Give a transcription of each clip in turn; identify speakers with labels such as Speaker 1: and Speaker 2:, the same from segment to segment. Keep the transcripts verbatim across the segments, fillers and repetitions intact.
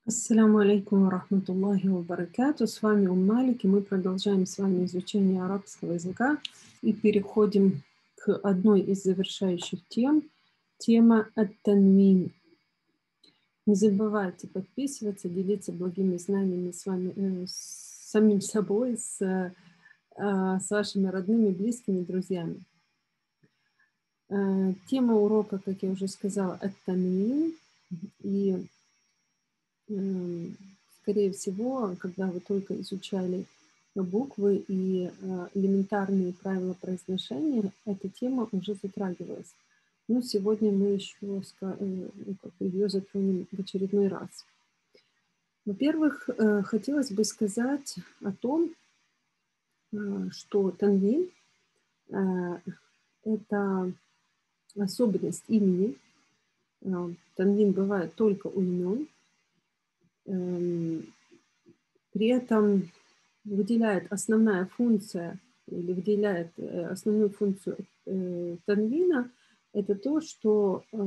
Speaker 1: Ассаляму алейкум ва рахматуллахи ва баракату. С вами Ум Малик, и мы продолжаем с вами изучение арабского языка и переходим к одной из завершающих тем. Тема ат-танвин. Не забывайте подписываться, делиться благими знаниями с вами, э, с самим собой, с, э, с вашими родными, близкими, друзьями. Э, тема урока, как я уже сказала, ат-танвин. И М, скорее всего, когда вы только изучали буквы и э, элементарные правила произношения, эта тема уже затрагивалась. Но сегодня мы еще ска- э, ну, как бы ее затронем в очередной раз. Во-первых, э, хотелось бы сказать о том, э, что танвин э, это особенность имени. Э, Танвин бывает только у имен. Эм, При этом выделяет основная функция или выделяет э, основную функцию э, танвина, это то, что э,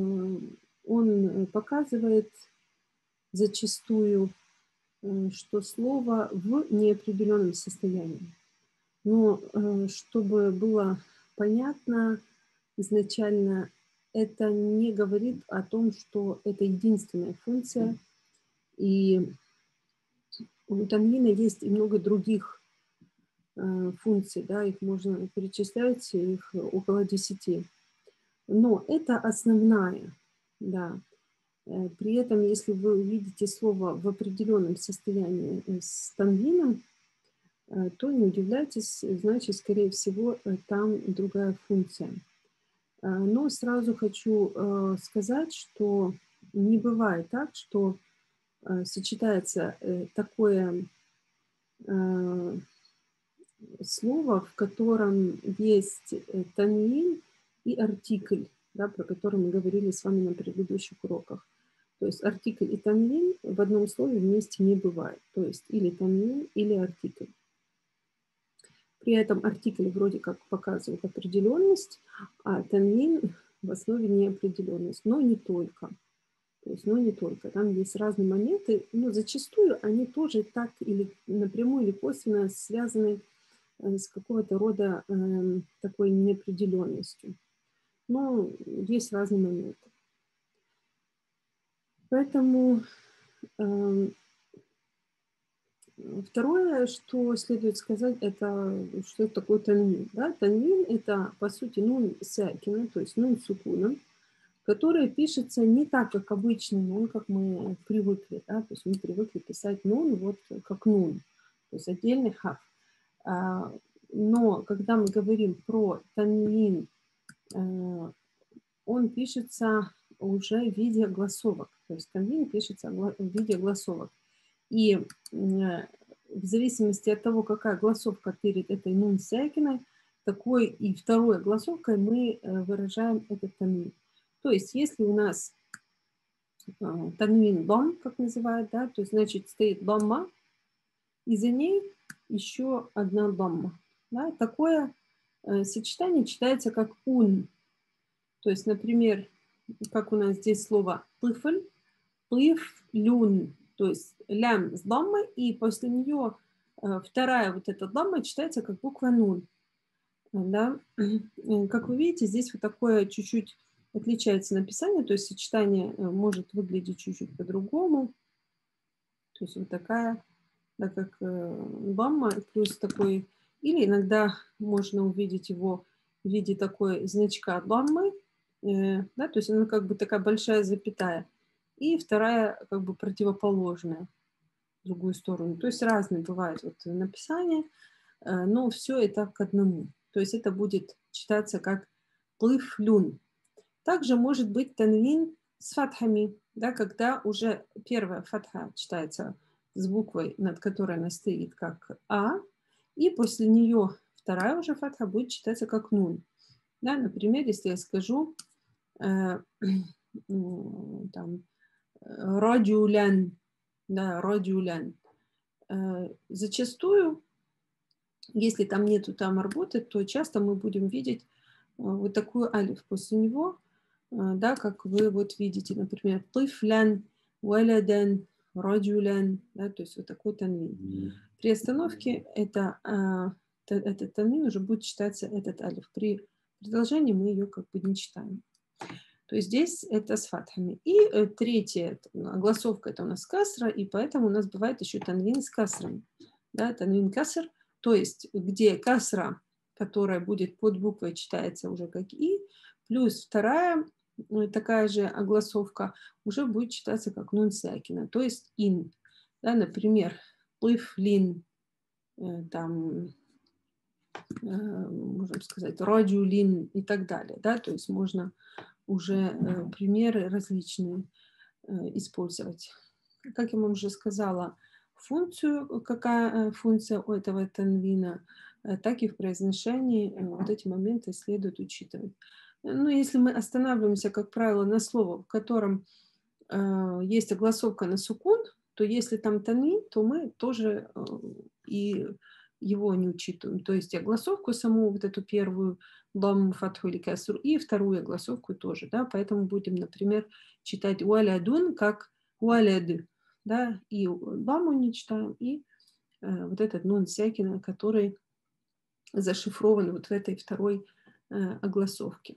Speaker 1: он показывает зачастую, э, что слово в неопределенном состоянии. Но э, чтобы было понятно изначально, это не говорит о том, что это единственная функция, и у танвина есть и много других э, функций, да, их можно перечислять, их около десяти. Но это основная, да. Э, При этом, если вы увидите слово в определенном состоянии э, с танвином, э, то не удивляйтесь, значит, скорее всего, э, там другая функция. Э, Но сразу хочу э, сказать, что не бывает так, что э, сочетается э, такое э, слово, в котором есть э, танвин и артикль, да, про который мы говорили с вами на предыдущих уроках. То есть артикль и танвин в одном слове вместе не бывает. То есть или танвин, или артикль. При этом артикль вроде как показывает определенность, а танвин в основе неопределенность, но не только. То есть, но не только. Там есть разные моменты, но зачастую они тоже так или напрямую или косвенно связаны с какого-то рода э, такой неопределенностью. Но есть разные моменты. Поэтому э, второе, что следует сказать, это что это такое танвин. Да? Танвин – это, по сути, нун сакина, то есть нун сукуном, который пишется не так, как обычный нун, как мы привыкли. Да? То есть мы привыкли писать нун вот как нун, то есть отдельный хаф. А, но когда мы говорим про танвин, он пишется уже в виде гласовок. То есть танвин пишется в виде гласовок. И э, в зависимости от того, какая гласовка перед этой нун сакиной, такой и второй гласовкой мы э, выражаем этот танвин. То есть если у нас э, танвин дом, как называют, да, то есть значит стоит дамма, и за ней еще одна дамма. Да, такое э, сочетание читается как ун. То есть, например, как у нас здесь слово «тыфль», «тыфлюн», то есть лям с даммой, и после нее э, вторая вот эта дамма читается как буква «нун». Да? Как вы видите, здесь вот такое чуть-чуть отличается написание, то есть сочетание э, может выглядеть чуть-чуть по-другому. То есть вот такая, да, как э, дамма, плюс такой, или иногда можно увидеть его в виде такой значка даммы, э, да, то есть она как бы такая большая запятая, и вторая как бы противоположная в другую сторону. То есть разные бывают вот написания, э, но все это к одному. То есть это будет читаться как плыфлюн. Также может быть танвин с фатхами, да, когда уже первая фатха читается с буквой, над которой она стоит, как А, и после нее вторая уже фатха будет читаться как нун. Да, например, если я скажу э, там, радиулян, да, радиулян, э, зачастую, если там нету там работы, то часто мы будем видеть э, вот такую алиф после него, да, как вы вот видите, например, тыфлян, валядан, раджулян, да, то есть вот такой танвин. При остановке это, а, этот танвин уже будет читаться этот алиф. При продолжении мы ее как бы не читаем. То есть здесь это с фатхами. И э, третья огласовка это у нас касра, и поэтому у нас бывает еще танвин с касрами. Да, танвин каср, то есть где касра, которая будет под буквой, читается уже как и, плюс вторая такая же огласовка уже будет читаться как нун сакина, то есть ин. Да, например, тыфлин, э, там, э, можем сказать, раджулин и так далее. Да, то есть можно уже э, примеры различные э, использовать. Как я вам уже сказала, функцию, какая функция у этого танвина, э, так и в произношении э, вот эти моменты следует учитывать. Ну, если мы останавливаемся, как правило, на слово, в котором э, есть огласовка на сукун, то если там танвин, то мы тоже э, и его не учитываем. То есть огласовку саму, вот эту первую, ламу, фатху или касру, и вторую огласовку тоже. Да? Поэтому будем, например, читать уалядун как уаляд. Да? И ламу не читаем, и э, вот этот нун сякина, который зашифрован вот в этой второй э, огласовке.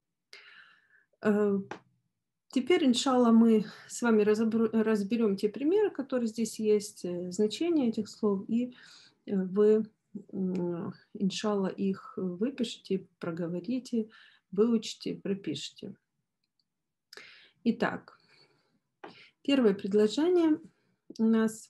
Speaker 1: Э, Теперь, иншалла, мы с вами разберем те примеры, которые здесь есть, э, значения этих слов, и вы, иншалла, их выпишите, проговорите, выучите, пропишите. Итак, первое предложение у нас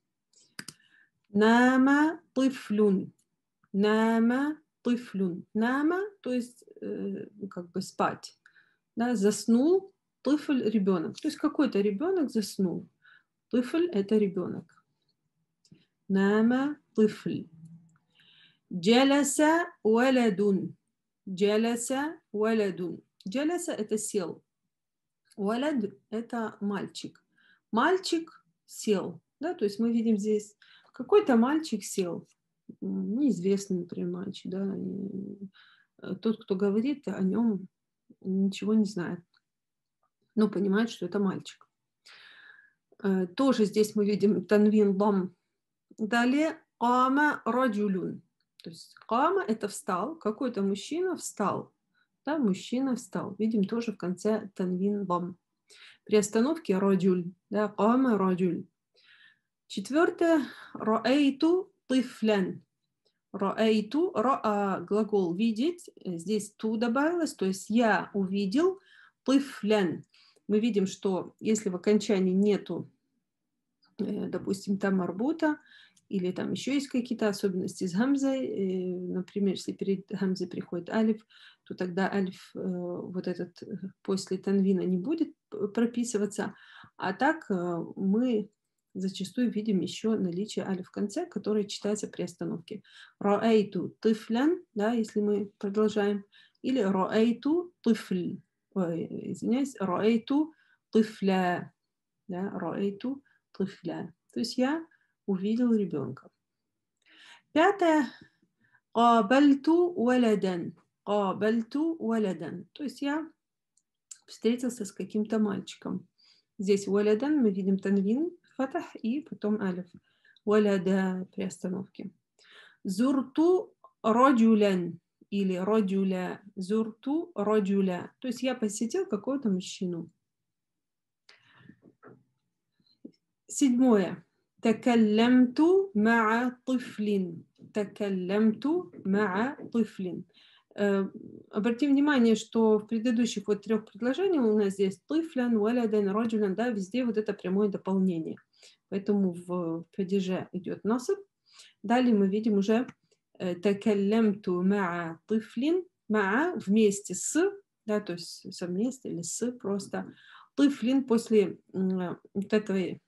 Speaker 1: нама тыфлюн. Нама тыфлюн. Нама, то есть э, как бы спать. Да, заснул тыфль ребенок. То есть какой-то ребенок заснул. Тыфль это ребенок. Нама тыфль. Джаласа валадун. Джаласа валадун. Джаласа это сел. Валад это мальчик. Мальчик сел. Да, то есть мы видим здесь какой-то мальчик сел. Неизвестный, например, мальчик. Да, тот, кто говорит о нем, ничего не знает. Но понимает, что это мальчик. Тоже здесь мы видим танвин лам. Далее кама раджулюн. То есть кама это встал, какой-то мужчина встал. Да, мужчина встал. Видим тоже в конце танвин лам. При остановке раджуль. Да, кама раджуль. Четвертое. Раэйту тыфлян. Раэйту, ра'a глагол видеть. Здесь ту добавилось, то есть я увидел тыфлян. Мы видим, что если в окончании нету, допустим, там марбута, или там еще есть какие-то особенности с гамзой, например, если перед гамзой приходит алиф, то тогда алиф вот этот после танвина не будет прописываться, а так мы зачастую видим еще наличие алиф в конце, которое читается при остановке. Раэйту тыфлян, да, если мы продолжаем, или раэйту тыфль, ой, извиняюсь, раэйту тыфля, да, раэйту тыфля. То есть я увидел ребенка. Пятое. Кабальту валадан. Кабальту валадан. То есть я встретился с каким-то мальчиком. Здесь валадан мы видим танвин, фатах и потом алиф. Валада при остановке. Зурту раджулян или раджуля. Зурту раджуля. То есть я посетил какого-то мужчину. Седьмое. Такаллямту ма'a тыфлин. Такаллямту ма'a тыфлин. Обратим внимание, что в предыдущих вот трех предложениях у нас здесь тыфлян, валядан, раджулян, да, везде вот это прямое дополнение. Поэтому в падеже идет насаб. Далее мы видим уже такаллямту ма'a тыфлин. Ма'a вместе с, да, то есть совместно или с просто. Тыфлин после вот этой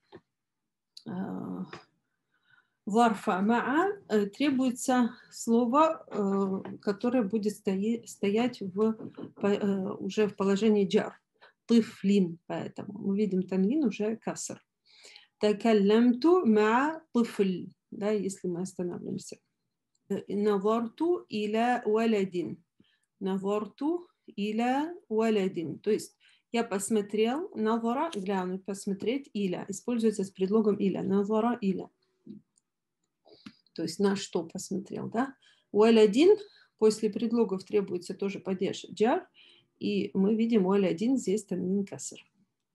Speaker 1: варфа ма'a требуется слово, которое будет стоять в, уже в положении джар. Тыфлин, поэтому мы видим танвин уже каср. Такаллямту ма'a тыфль, да, если мы останавливаемся. Назарту иля валадин. Назарту иля валадин. То есть Я посмотрел, назара, глянуть, посмотреть, иля. Используется с предлогом иля. Назара, иля. То есть на что посмотрел, да? Уэль один, после предлогов требуется тоже падеж джар. И мы видим уэль один здесь танвин каср.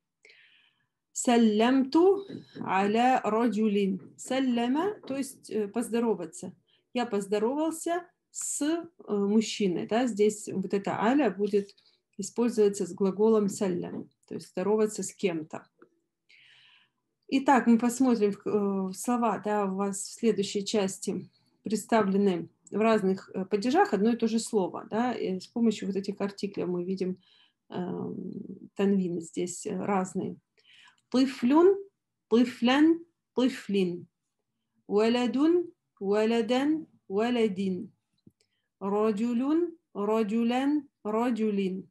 Speaker 1: Саллямту аля раджулин. Салляма, то есть поздороваться. Я поздоровался с мужчиной. Да? Здесь вот это аля будет использоваться с глаголом саллям. То есть здороваться с кем-то. Итак, мы посмотрим в слова, да, у вас в следующей части представлены в разных падежах одно и то же слово. Да, и с помощью вот этих артиклей мы видим э, танвины здесь разные. Тыфлюн, тыфлян, тыфлин. Валадун, валадан, валадин. Раджулюн, раджулян, раджулин.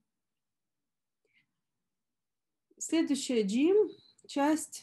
Speaker 1: Следующая джим, часть,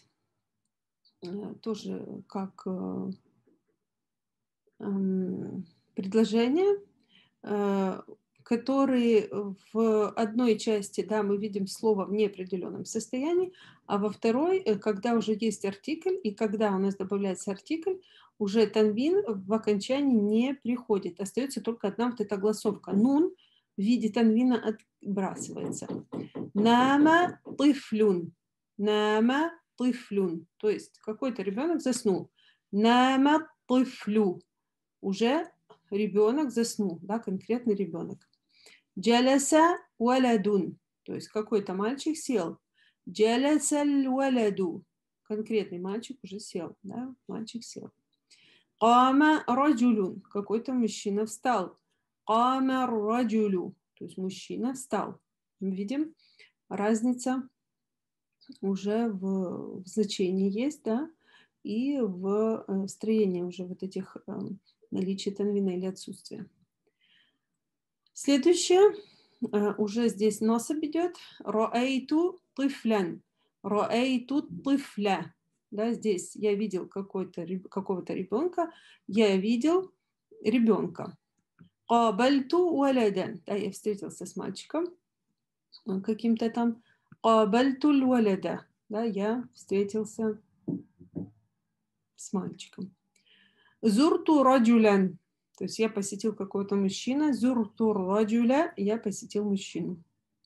Speaker 1: тоже как э, э, предложение, э, которые в одной части, да, мы видим слово в неопределенном состоянии, а во второй, когда уже есть артикль, и когда у нас добавляется артикль, уже танвин в окончании не приходит. Остается только одна вот эта гласовка. Нун в виде танвина отбрасывается. Нама тыфлюн. Нама тыфлюн. То есть какой-то ребенок заснул. Нама тыфлю. Уже ребенок заснул, да, конкретный ребенок. Джаляса валадун. То есть какой-то мальчик сел. Джаляса валаду. Конкретный мальчик уже сел, да, мальчик сел. Кама раджулюн. Какой-то мужчина встал. Кама раджулю. То есть мужчина встал. Мы видим, разница уже в, в значении есть, да, и в э, строении уже вот этих э, наличия танвина или отсутствия. Следующее, э, уже здесь нособ идет. Роэйту тыфлян. Роэйту тыфля. Да, здесь я видел какого-то ребенка, я видел ребенка. Кабальту валядан. Да, я встретился с мальчиком каким-то там. Кабальту валяда. Да, я встретился с мальчиком. Зурту раджулян. То есть я посетил какого-то мужчину. Зурту раджуля. Я посетил мужчину.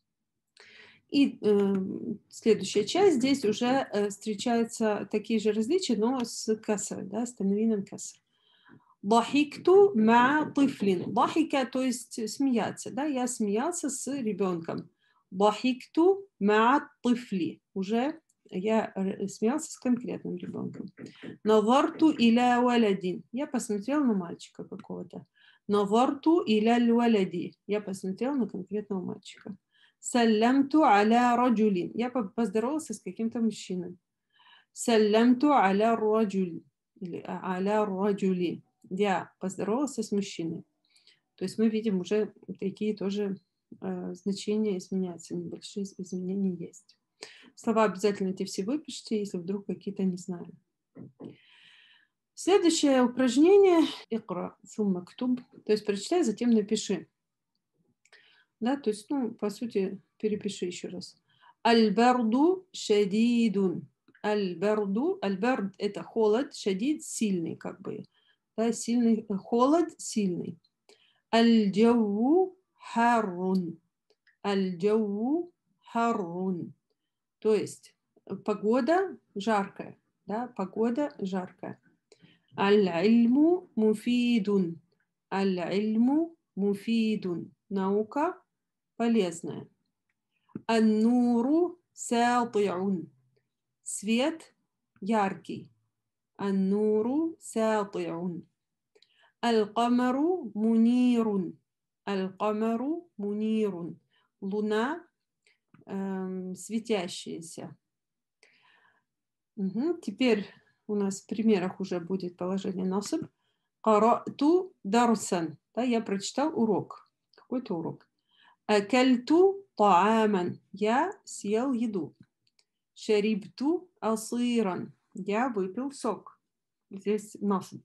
Speaker 1: И э, следующая часть, здесь уже э, встречаются такие же различия, но с касрой, да, с танвином каср. Дахикту ма тыфлин. Дахика, то есть смеяться, да, я смеялся с ребенком. Дахикту ма тыфли. Уже я смеялся с конкретным ребенком. Назарту иля валадин. Я посмотрел на мальчика какого-то. Назарту иля валади. Я посмотрел на конкретного мальчика. Саллямту аля раджулин. Я поздоровался с каким-то мужчиной. Саллямту аля раджулин. Или аля раджули. Я поздоровался с мужчиной. То есть мы видим уже такие тоже э, значения изменяются. Небольшие изменения есть. Слова обязательно эти все выпишите, если вдруг какие-то не знаю. Следующее упражнение. Икра сумма ктуб. То есть прочитай, затем напиши. Да, то есть, ну, по сути, перепиши еще раз. Аль-барду шадидун. Аль-барду. Аль-бард – это холод, шадид – сильный, как бы. Да, сильный, холод – сильный. Аль-джаву харрун. Аль-джаву харрун. То есть, погода жаркая. Да, погода жаркая. Аль-ильму муфидун. Аль-ильму муфидун. Наука полезная. Ан-нуру сати'ун. Свет яркий. Ан-нуру сати'ун. Аль-камару мунирун. Аль-камару мунирун. Луна эм, светящаяся. Угу. Теперь у нас в примерах уже будет положение насаб. Карату дарсан. Да, я прочитал урок. Какой-то урок. Акальту тааман. Я съел еду. Шарибту асиран. Я выпил сок. Здесь насаб.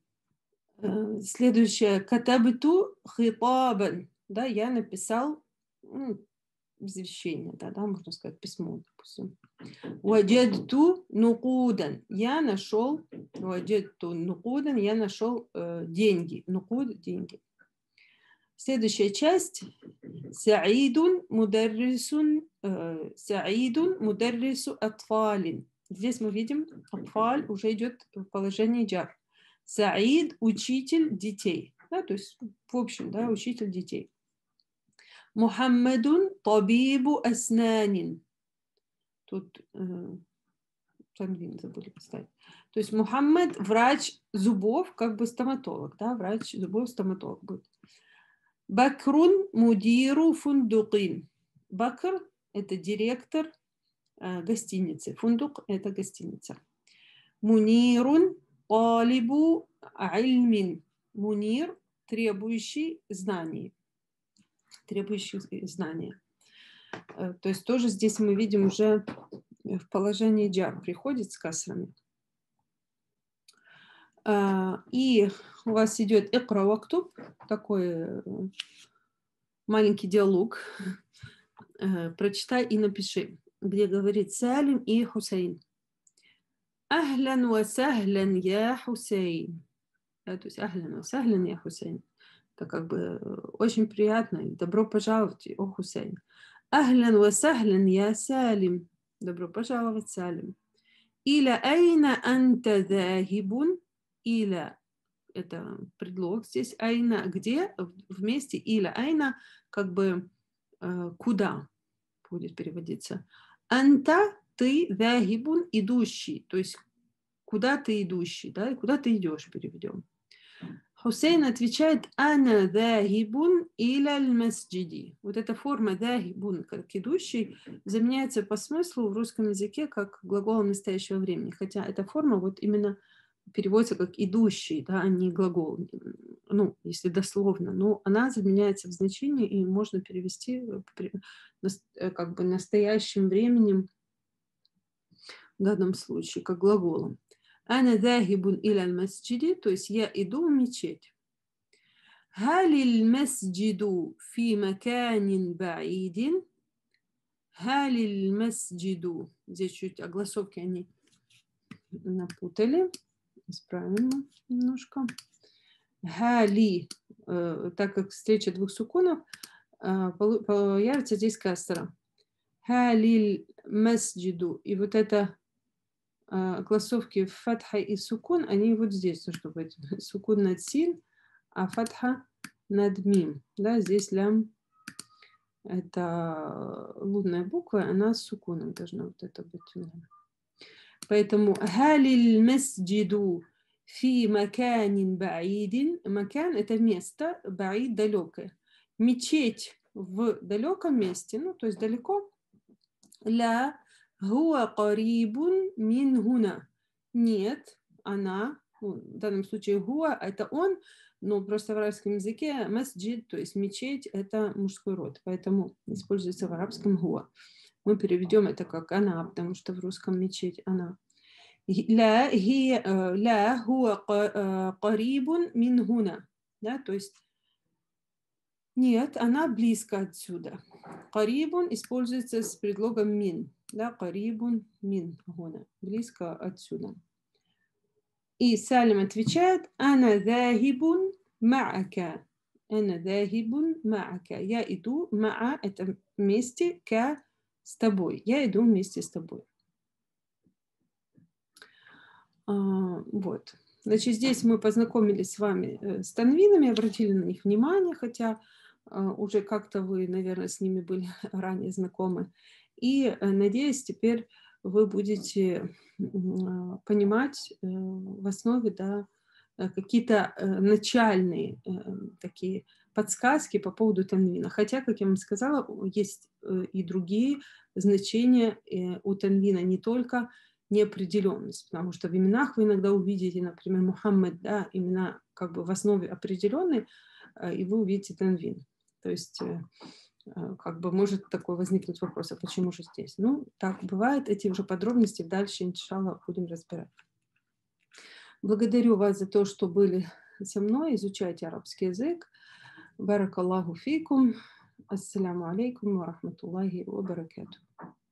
Speaker 1: Следующее. Катабту хитабан. Да, я написал ну, извещение, да, да, можно сказать, письмо, допустим. Ваджадту нукудан. Я нашел, ваджадту нукудан, я нашел э, деньги. Нукуд – деньги. Следующая часть. Саидун мударрисун, э, саидун мударрису атфалин. Здесь мы видим, атфаль уже идет в положении джар. Саид – учитель детей. Да, то есть, в общем, да, учитель детей. Мухаммадун табибу аснанин. Тут э, танвин забыли поставить. То есть Мухаммад врач зубов, как бы стоматолог, да, врач зубов, стоматолог будет. Бакрун мудиру фундукин. Бакр – это директор э, гостиницы. Фундук – это гостиница. Мунирун талибу ильмин. Мунир – требующий знаний. Требующий знания. Э, то есть тоже здесь мы видим уже в положении джар приходит с касрами. И у вас идет икра вактуб, такой маленький диалог. Прочитай и напиши, где говорит Салим и Хусейн. Ахлян ва сахлян я Хусейн. То есть ахлян ва сахлян я Хусейн. Это как бы очень приятно. Добро пожаловать, о Хусейн. Ахлян ва сахлян я Салим. Добро пожаловать, Салим. Иля айна анта захибун. Иля – это предлог здесь. Айна – где? Вместе. Иля айна – как бы э, куда будет переводиться. Анта – ты, захибун – идущий. То есть куда ты идущий, да? Куда ты идешь, переведем. Хусейн отвечает «Ана захибун иля аль-масджиди». Вот эта форма захибун, как идущий, заменяется по смыслу в русском языке как глаголом настоящего времени. Хотя эта форма вот именно переводится как идущий, да, а не глагол. Ну, если дословно. Но она заменяется в значении и можно перевести как бы настоящим временем в данном случае, как глаголом. Ана захибун иля аль-масджиди, то есть я иду в мечеть. Халил масджиду фи маканин баидин. Халил масджиду. Здесь чуть огласовки они напутали. Исправим немножко. Хали, э, так как встреча двух сукунов, э, появится здесь касра. Халил масджиду. И вот это огласовки фатха и сукун, они вот здесь должны быть. Сукун над син, а фатха над мим. Да, здесь лям – это лунная буква, она с сукуном должна вот это быть. Поэтому халил масджиду фи маканин баидин. Макан – это место, баид – далекое. Мечеть в далеком месте, ну, то есть далеко. Ля хуа карибун мин хуна. Нет, она, ну, в данном случае хуа – это он, но просто в арабском языке масджид, то есть мечеть – это мужской род, поэтому используется в арабском хуа. Мы переведем это как она, потому что в русском мечеть она. Ля хуа карибун мин хуна. Да, то есть нет, она близко отсюда. Карибун используется с предлогом мин. Да, карибун мин хуна. Близко отсюда. И Салим отвечает: Ана захибун ма'ака. Ана захибун ма'ака. Я иду, ма'a – это вместе, ка – с тобой. Я иду вместе с тобой. А, вот. Значит, здесь мы познакомились с вами с танвинами, обратили на них внимание, хотя а, уже как-то вы, наверное, с ними были ранее знакомы. И, а, надеюсь, теперь вы будете а, понимать а, в основе, да, какие-то а, начальные а, такие подсказки по поводу танвина. Хотя, как я вам сказала, есть и другие значения у танвина, не только неопределенность, потому что в именах вы иногда увидите, например, Мухаммад, да, имена как бы в основе определенные, и вы увидите танвин. То есть как бы может такой возникнуть вопрос, а почему же здесь? Ну, так бывает, эти уже подробности дальше, иншаллах, будем разбирать. Благодарю вас за то, что были со мной, изучайте арабский язык. Барак Аллаху фикум. Ассаляму алейкум ва рахматуллахи ва баракатух.